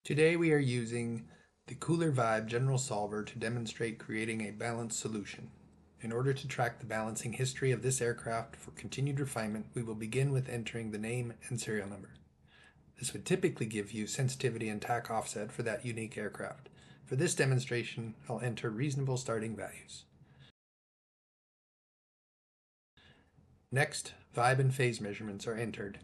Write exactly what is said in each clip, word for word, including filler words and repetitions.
Today we are using the KULR VIBE General Solver to demonstrate creating a balanced solution. In order to track the balancing history of this aircraft for continued refinement, we will begin with entering the name and serial number. This would typically give you sensitivity and tack offset for that unique aircraft. For this demonstration, I'll enter reasonable starting values. Next, vibe and phase measurements are entered.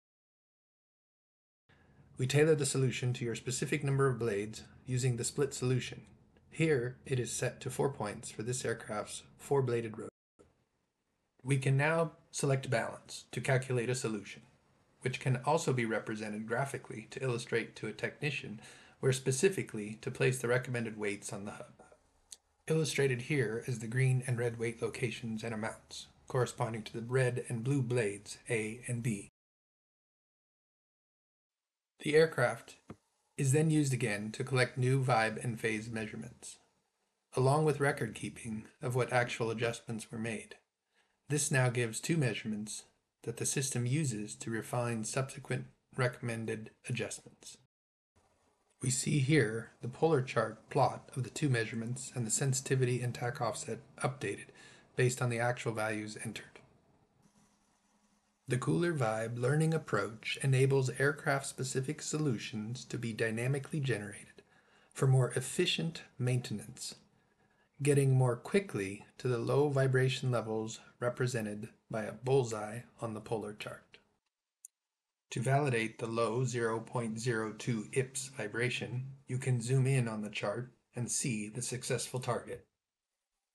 We tailor the solution to your specific number of blades using the split solution. Here, it is set to four points for this aircraft's four-bladed rotor. We can now select balance to calculate a solution, which can also be represented graphically to illustrate to a technician where specifically to place the recommended weights on the hub. Illustrated here is the green and red weight locations and amounts, corresponding to the red and blue blades A and B. The aircraft is then used again to collect new vibe and phase measurements, along with record keeping of what actual adjustments were made. This now gives two measurements that the system uses to refine subsequent recommended adjustments. We see here the polar chart plot of the two measurements and the sensitivity and tack offset updated based on the actual values entered. The KULR VIBE learning approach enables aircraft-specific solutions to be dynamically generated for more efficient maintenance, getting more quickly to the low vibration levels represented by a bullseye on the polar chart. To validate the low zero point zero two I P S vibration, you can zoom in on the chart and see the successful target.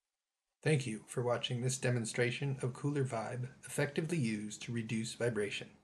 Thank you for watching this demonstration of KULR VIBE effectively used to reduce vibration.